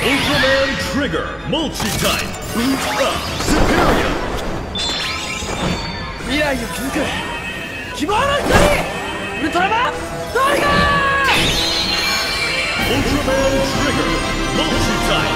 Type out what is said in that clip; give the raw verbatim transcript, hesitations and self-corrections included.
Ultraman Trigger Multi-Type Ultra Superior 未来を築く希望の光ウルトラマンタイガー Ultraman Trigger Multi-Type